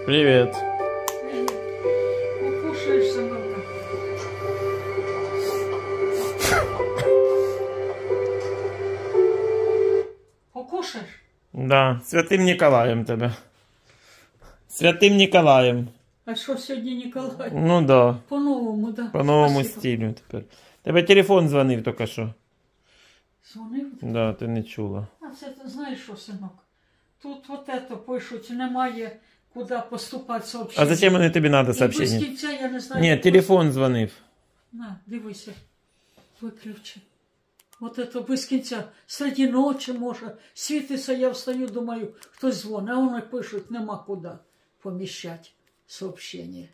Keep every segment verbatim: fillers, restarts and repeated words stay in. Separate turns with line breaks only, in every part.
Привет.
Покушаешь, сынок? Покушаешь?
Да, Святым Николаем тебе. Святым Николаем.
А що сьогодні Ніколай?
Ну да.
По-новому, да.
По новому
Спасибо.
стилю тепер. Тебе телефон дзвонив тільки що.
Дзвонив?
Да, ти не чула.
А це ти знаєш що, синок? Тут от это пишуть, немає куди поступати сообщення.
А зачем вони тобі треба
І без
сообщення?
кінця я не знаю.
Ні,
як
телефон дзвонив.
На, дивися. Виключи. От это без кінця. Серед ночі може. Світиться, я встаю, думаю, хтось дзвонить. А вони пишуть, нема куди поміщати сообщення.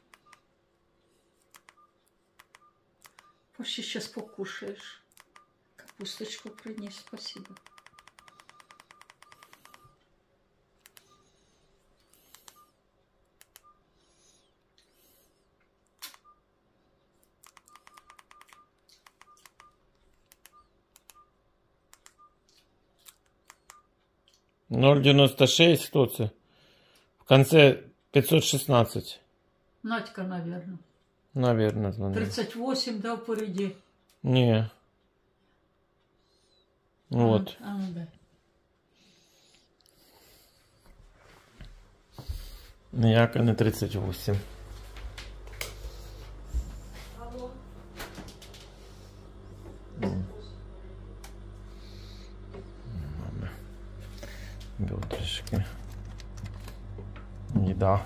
Почти сейчас покушаешь. Капусточку принес, спасибо.
ноль девяносто шесть, хто це? В конце пятьсот шестнадцать.
Надька, наверное.
Наверное, дзвонив.
тридцать восемь, да, впереди.
Ні. Вот.
А, а, ну, да.
Ніяка не тридцять восемь.
Алло.
Беру трішки. Їда.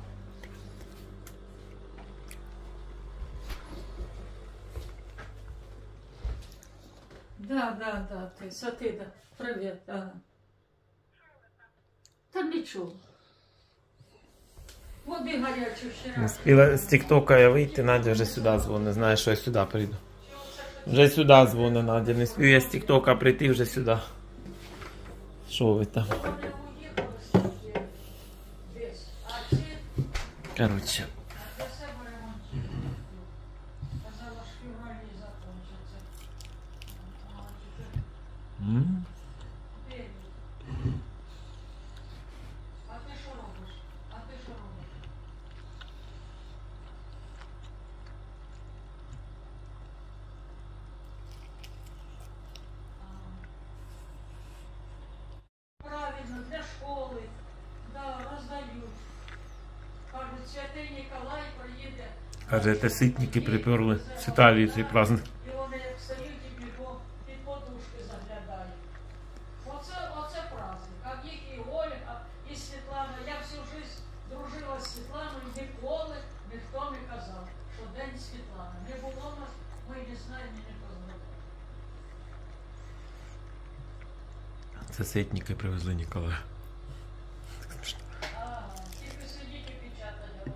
Да, да, да, ти, Сатида, привіт, ага. Та нічого. Води гарячу ще
Не
раз.
спіла з тіктока я вийти, Надя вже сюди дзвонить, знає, що я сюди прийду. Вже сюди дзвонить Надя, не спів я з тіктока прийти вже сюди. Що ви там? Короче. М?
А ти що робиш? А ти що робиш? Правильно, для школи. Да, роздають. Кажуть, Святий Ніколай приїде.
Каже, це ситники приперли з Італії цей праздник.
І вони як стають і бігом під подушки заглядають. Оце, оце праздник. А в їх і Ольга, і Світлана. Я всю життя дружила з Світланою, ніколи ніхто не казав, що День Світлани. Не було нас, ми не знаємо, не познали.
Це ситники привезли Ніколая.
Ага, тільки сидіть і печатати.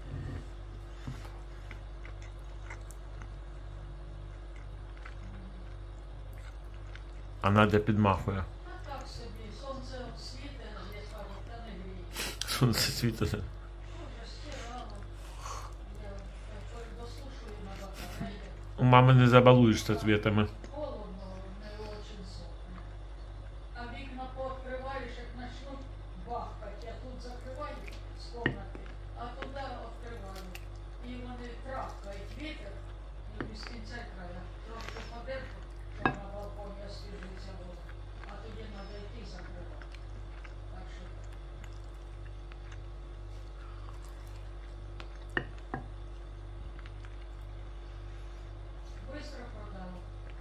А Надя підмахує.
А так собі, сонце от світе, я кажу, та не гріє.
Сонце світить.
Уже стирала. Я е, дослушую на батареї.
У мами не забалуєшся цвітами.
Холодно, не очень сохне. А вікна пооткриваєш, як почнуть бахкать. Я тут закриваю з комнати, а туди відкриваю. І вони трахкають вітер, і без кінця края. Трошки подержу, щоб на балконі освіжиться вода. А тоді треба йти закривати. Так що быстро продала.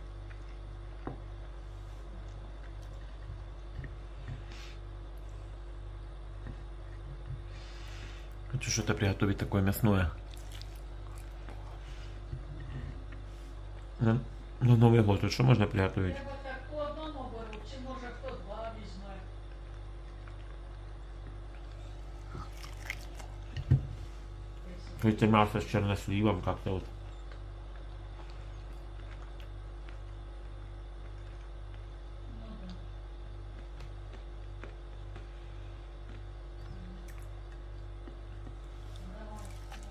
Хочу что-то приготовить такое мясное. Ну, на Новый год, вот что можно приготовить?
Треба так по одному беруть, чи може хто два візьме.
Какое-то мясо с черносливом как-то вот.
Ну да. Давай.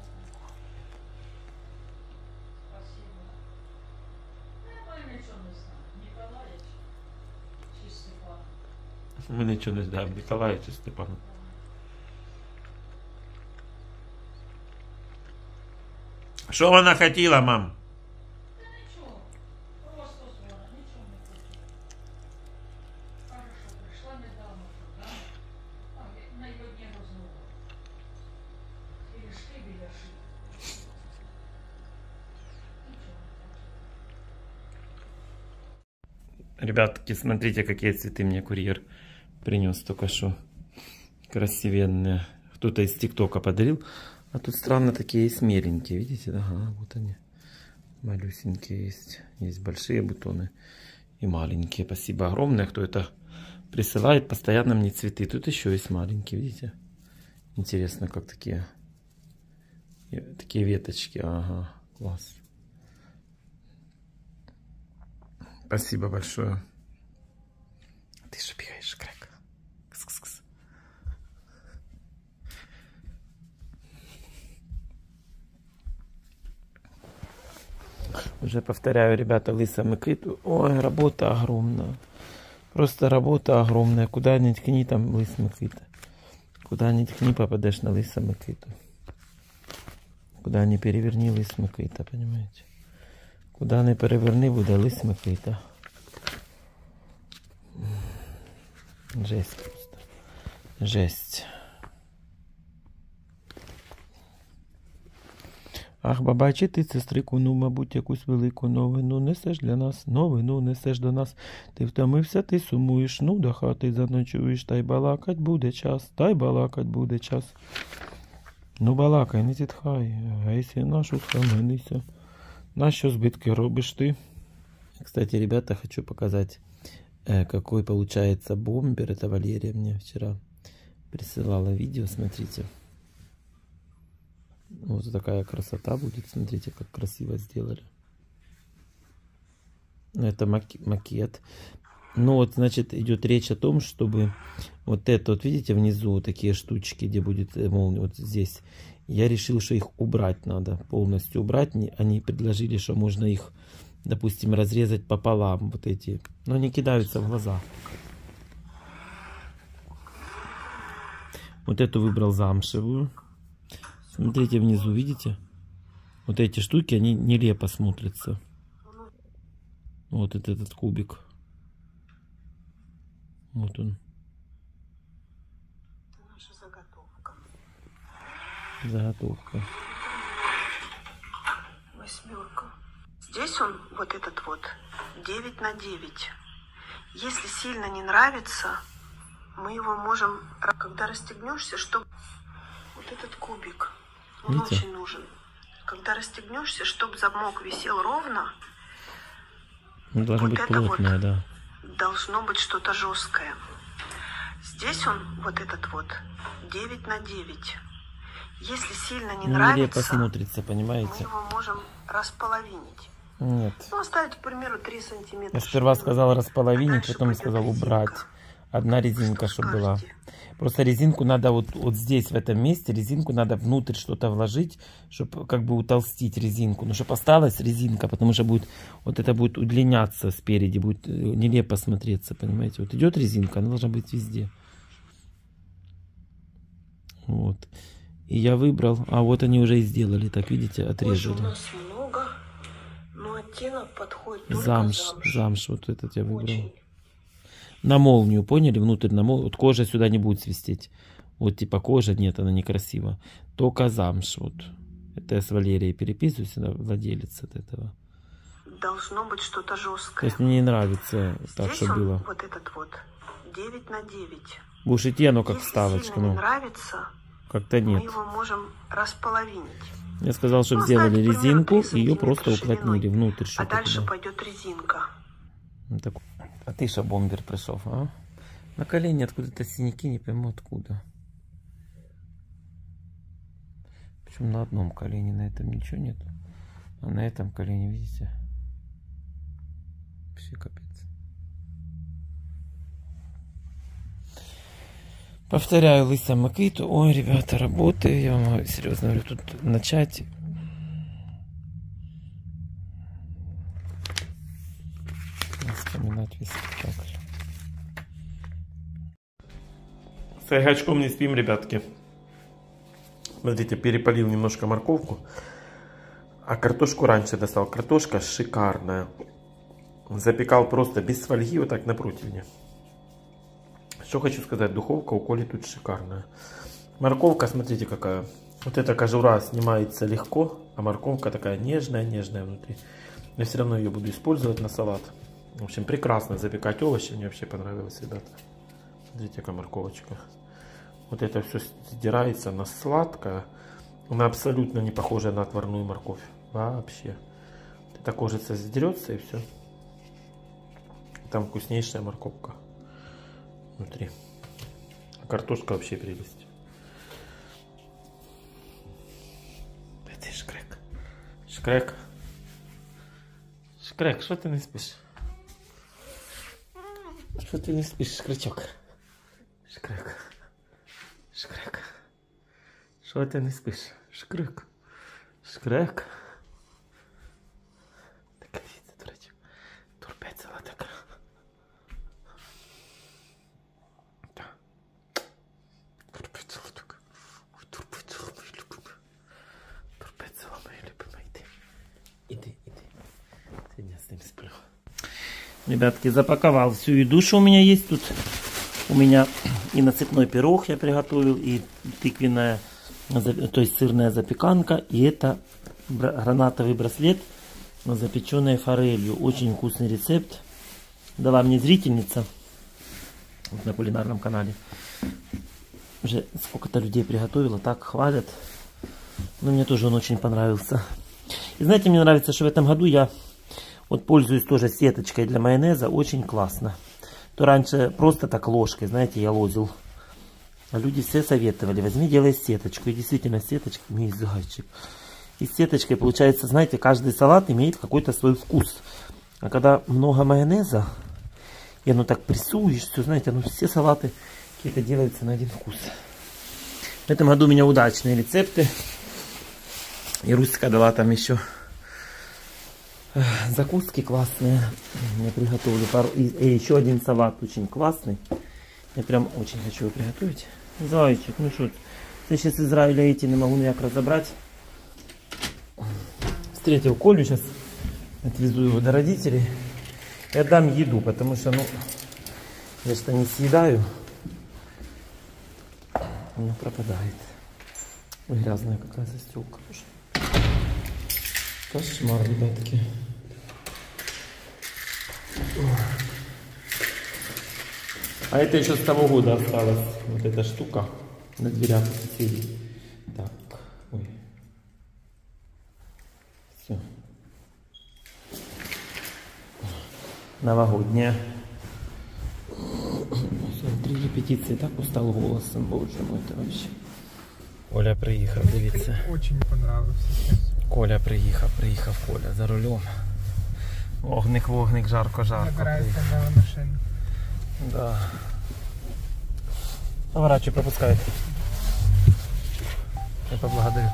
Спасибо. Я ми нічого не знаємо. Ніколаєч чи Степан.
Мы ничего не знаем, Николая чи Степана. Що вона хотіла, мам?
Та нічого. Просто звона, нічого не хотіла. Каже, що прийшла недавно туди. А, на його дні розмова. І лишки біля шиї. Нічого не хотіла.
Ребятки, смотрите, какие цветы мне курьер принес только что. Красивенные. Кто-то из ТикТока подарил. А тут странно такие есть меленькие. Видите? Ага, вот они. Малюсенькие есть. Есть большие бутоны и маленькие. Спасибо огромное, кто это присылает. Постоянно мне цветы. Тут еще есть маленькие, видите? Интересно, как такие. Такие веточки. Ага, класс. Спасибо большое. Ты же бегаешь, Крэг. Кс-кс-кс. Уже повторяю, ребята, Лиса Микиту. Ой, работа огромная. Просто работа огромная. Куда ни ткни, там Лис Микита. Куда ни ткни, попадешь на Лиса Микиту. Куда ни переверни, Лис Микита, понимаете? Куда ни переверни, буде Лис Микита. Жесть просто. Жесть. Ах, баба, чи ти, сестрику, ну, мабуть, якусь велику новину несеш для нас, новину несеш до нас. Ти втомився, ти сумуєш, ну, до хати заночуєш, та й балакать буде час, та й балакать буде час. Ну, балакай, не зітхай, гейся нашу схаменися. На що збитки робиш ты? Кстати, ребята, хочу показать, какой получается бомбер. Это Валерия мне вчера присылала видео, смотрите. Вот такая красота будет, смотрите, как красиво сделали. Это макет. Ну вот, значит, идет речь о том, чтобы вот это, вот видите, внизу вот такие штучки, где будет молния, вот здесь. Я решил, что их убрать надо, полностью убрать. Они предложили, что можно их, допустим, разрезать пополам, вот эти. Но они кидаются в глаза. Вот эту выбрал замшевую. Смотрите внизу, видите? Вот эти штуки, они нелепо смотрятся. Вот это, этот кубик. Вот он.
Наша заготовка.
Заготовка.
Восьмерка. Здесь он, вот этот вот, девять на девять. Если сильно не нравится, мы его можем, когда расстегнешься, чтобы вот этот кубик, он
Видите?
очень нужен. Когда расстегнешься, чтобы замок висел ровно,
Он должен
вот
быть
это
плотное,
вот
да.
должно быть что-то жесткое. Здесь он, вот этот вот, девять на девять. Если сильно не
Ну, нелепо
нравится,
смотрится,
мы
понимаете?
его можем располовинить.
Нет.
Ну, оставить, к примеру, три сантиметра.
Я сперва
чтобы-
сказал
а
располовинить,
дальше
потом
пойдет
сказал
резинка.
убрать. Одна резинка,
Что
чтобы была.
скажете?
Просто резинку надо вот, вот здесь, в этом месте, резинку надо внутрь что-то вложить, чтобы как бы утолстить резинку. Ну, чтобы осталась резинка, потому что будет, вот это будет удлиняться спереди, будет нелепо смотреться, понимаете? Вот идет резинка, она должна быть везде. Вот. И я выбрал, а вот они уже и сделали, так, видите,
Кожи
отрезали.
у нас много, но оттенок подходит только
Замш,
замш.
замш, вот этот я выбрал.
Очень.
На молнию, поняли? Внутрь на молнию. Вот кожа сюда не будет свистеть. Вот типа кожа, нет, она некрасива. Только замш, вот. Это я с Валерией переписываюсь, она владелец от этого.
Должно быть что-то
То
жесткое.
есть мне не нравится так,
Здесь
что
он,
было.
вот этот вот, девять на девять.
Будешь идти, оно как
Если
вставочка,
сильно не
ну,
нравится,
как-то
мы
нет.
его можем располовинить.
Я сказал, чтобы
Ну,
сделали
оставить, к примеру,
резинку,
три
и ее просто
сантиметра
уплотнили
шириной.
внутрь.
А
Что-то
дальше
туда.
пойдет резинка.
Вот так. А ты что, бомбер пришел, а? На колени откуда-то синяки, не пойму откуда. Причем на одном колене, на этом ничего нет. А на этом колене, видите? Вообще капец. Повторяю, Лиса Микиту. Ой, ребята, работаю. Я вам серьезно говорю, тут начать. Вспоминать весь спектакль. С айгачком не спим, ребятки. Смотрите, перепалил немножко морковку. А картошку раньше достал. Картошка шикарная. Запекал просто без фольги, вот так на противне. Что хочу сказать, духовка у Коли тут шикарная. Морковка, смотрите какая. Вот эта кожура снимается легко, а морковка такая нежная-нежная внутри. Я все равно ее буду использовать на салат. В общем, прекрасно запекать овощи. Мне вообще понравилось, ребята. Смотрите, какая морковочка. Вот это все сдирается, она сладкая. Она абсолютно не похожа на отварную морковь. Вообще. Эта кожица сдерется и все. Там вкуснейшая морковка внутри. А картошка вообще прелесть. Это Шкрек. Шкрек. Шкрек, что ты не спишь? Что ты не спишь, Шкречок? Шкрек. Шкрек. Что ты не спишь? Шкрек. Шкрек. Так, видите, дурачок. Турпецела так. Да. Турпецела так. Турпецела, мои любимые. Турпецела, мои любимые. Иди. Иди, иди. Сегодня с ним сплю. Ребятки, запаковал всю еду, что у меня есть тут. У меня и насыпной пирог я приготовил, и тыквенная, то есть сырная запеканка, и это гранатовый браслет, запеченный форелью. Очень вкусный рецепт. Дала мне зрительница вот на кулинарном канале. Уже сколько-то людей приготовила, так хвалят. Но мне тоже он очень понравился. И знаете, мне нравится, что в этом году я вот пользуюсь тоже сеточкой для майонеза. Очень классно. То раньше просто так ложкой, знаете, я лозил. А люди все советовали, возьми, делай сеточку. И действительно, сеточка имеет зайчик. И с сеточкой получается, знаете, каждый салат имеет какой-то свой вкус. А когда много майонеза, и оно так прессуешь, все, знаете, ну, все салаты какие-то делаются на один вкус. В этом году у меня удачные рецепты. И Русика дала там еще закуски классные. Я приготовлю пару. И, и еще один салат очень классный. Я прям очень хочу его приготовить. Зайчик, ну что ты сейчас из Израиля эти не могу никак разобрать. Встретил Колю, сейчас отвезу его до родителей. И отдам еду, потому что, ну, я что не съедаю. Она пропадает. Ой, грязная какая застелка. Кошмар, ребятки. А это еще с того года осталась. Вот эта штука на дверях у соседей. Так, ой. Все. Новогодняя. Три репетиции. Так устал голосом. Боже мой, это вообще. Коля приїхав, дивіться.
Очень понравился.
Коля приїхав, приїхав Коля за рулем. Вогник, вогник, жарко, жарко.
Набирается на машину.
Да. Поворачивай, пропускай. Я поблагодарю.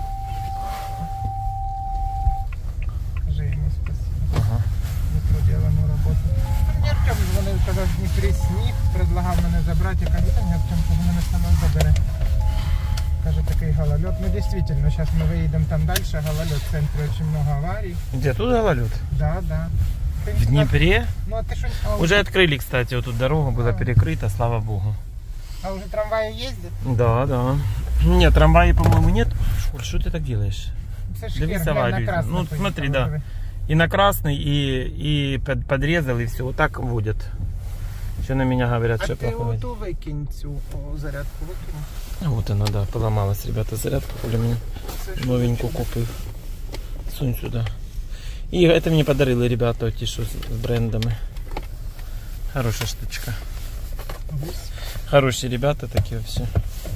Скажи ему спасибо.
Ага.
За проделанную работу. Мені Артем дзвонив, казав, в Дніпрі сніг, предлагав мене забрати. Я кажу, та ні, Артем, кого мене саме забере. Каже, такий гололед. Ну, действительно, сейчас мы выедем там дальше, гололед, в центре очень много аварий.
Где тут гололед?
Да, да. Ты
В Днепре?
Ну, а ты что? А,
Уже открыли, кстати, вот тут дорога была перекрыта, слава богу.
А уже трамваи ездят?
Да, да. Нет, трамвая, по-моему, нет. Шуль, что ты так делаешь?
Слушай,
Дивись
Гер, глянь, на
аварию.
красный
Ну,
поехал,
смотри, да.
давай.
И на красный, и, и под- подрезал, и все. Вот так водят. Еще на меня говорят,
А
что
ти
плохо водят.
оту викинь цю о, зарядку викинь.
Вот она, да, поломалась, ребята, зарядка. Коля меня
Це ж
новенькую купил. Сунь сюда. И это мне подарили ребята, эти что с брендами. Хорошая штучка.
гусь.
Хорошие ребята такие все.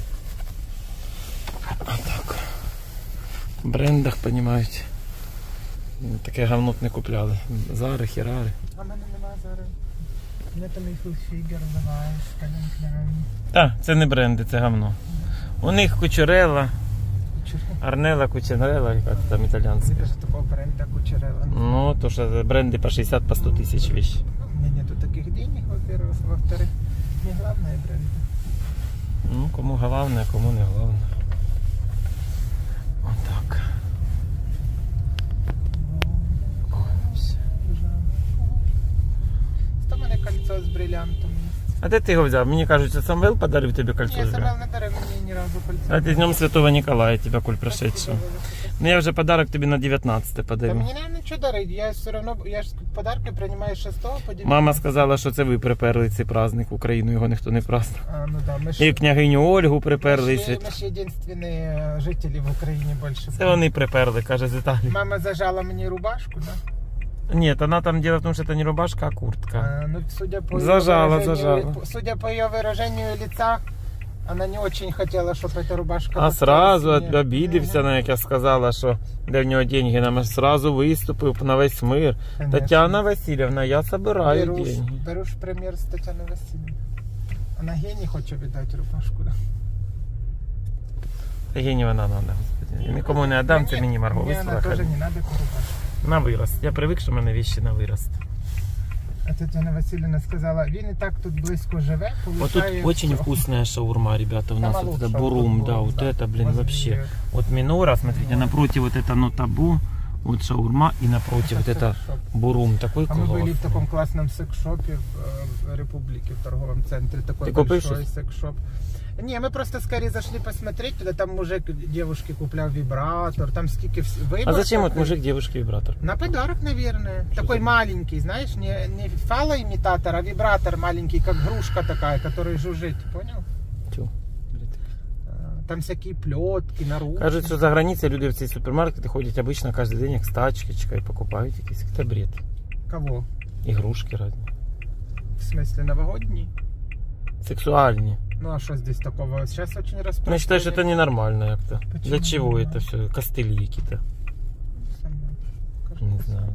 А так. В брендах, понимаете. Таке говно не купляли. Зари, херари.
А в мене нема зараз. Не там і фулфігер даваєш, калянклян.
Так, це не бренди, це говно. У них Кучерела, Арнела, Кучерела, яка там італійська.
Це такого бренда Кучерела.
Ну, то що бренди по шістдесят, по сто тисяч вещи.
У меня нету таких денег, во-первых. Во-вторых, не главное бренды.
Ну, кому головне, кому не головне. Отак. А де ти його взяв? Мені кажуть, що Самвел подарив тобі кольцо.
Ні,
вже.
Самвел не дарив мені ні разу кольцо.
А ти з Днем Святого Николая тебе, Коль, прошедшего. Ну я вже подарок тобі на дев'ятнадцяте
Та
подарю.
мені не нічого дарить, я все одно, я ж подарки приймаю з шостого по дев'ятнадцяте.
Мама сказала, що це ви приперли цей праздник в Україну, його ніхто не празднував.
А, ну да, ми ж,
І княгиню Ольгу приперли.
ми
і
ж,
свят-
ми ж єдинственні жителі в Україні більше.
Це вони приперли, каже, з Італії.
Мама зажала мені рубашку, да?
Ні, вона там дело в тому, що це не рубашка, а куртка.
А, ну, судя по
Зажала,
её выражению-
зажала.
Судя по ее выражению лица, она не очень хотела, чтобы эта рубашка...
А
подкрасила
сразу
мне.
обідився, на як я сказала, що де в нього деньги, нам сразу виступив на весь мир.
Конечно.
Тетяна Васильівна, я собираю
Беру, ж-
деньги.
беру ж примір з Тетяни Васильівни. Вона гені хоче віддати рубашку, да?
Єні вона надо, господи. Я нікому не віддам, це мені Марго
Мені вона
вислала.
теж не надо таку рубашку.
На вирост. Я привик, що в мене вещи на вирост.
А Тетяна Васильівна сказала, він і так тут близько живе,
Вот тут
получає
очень
всё.
вкусная шаурма, ребята, у нас
Сама
вот это
лучшая
бурум,
вот
да,
бурум,
вот
да.
это, блин,
Возле
вообще.
неё.
Вот минора, смотрите, напротив вот это нотабу, вот шаурма, и напротив вот это
секс-шоп.
бурум, такой
А мы были в
классный.
таком классном секс-шопе в, э, в Республике, в торговом центре. Такой
Ты купил
большой
что-то?
секс-шоп. Не, мы просто скорее зашли посмотреть туда. Там мужик девушке куплял вибратор, там сколько вс- выбор.
А зачем вот
такой.
мужик девушке вибратор?
На подарок, наверное.
Что
такой
за-
маленький, знаешь, не, не фалоимитатор, а вибратор маленький, как грушка такая, который жужжит, понял?
Тю.
А, Там всякие плетки, наружки.
Кажуть, що за границей люди в ці супермаркети ходять обично кожен день, як з тачки, покупають якісь. Це бред.
Кого?
Ігрушки різні.
В смысле, новогодний?
Сексуальні.
Ну а что здесь такого? Сейчас очень распространено.
Ну, я считаю, что это ненормально як-то.
Почему
Для чего
ненормально?
это все? Костыли какие-то. Не знаю.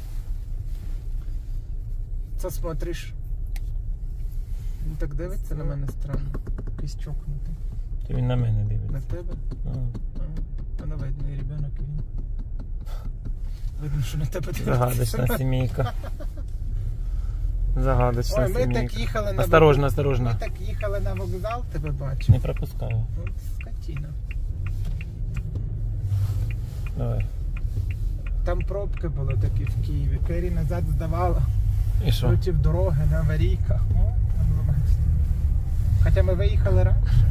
Це смотриш. Він так дивиться на мене странно. Якийсь чокнутий.
Ти він на мене
На
дивиться.
тебе?
А.
А, Воно видно, і ребенок, і він. Видно, що на тебе дивиться.
Загадочна сімейка. Загадочна
Ой, ми
сімейка.
так їхали на
Осторожно,
вокзал.
осторожно.
Ми так їхали на вокзал, тебе бачу.
Не пропускаю.
От скотина.
Давай.
Там пробки були такі в Києві. Кері назад здавала.
І що?
Проти дороги, на аварійках. О, там романтично. Хоча ми виїхали раніше.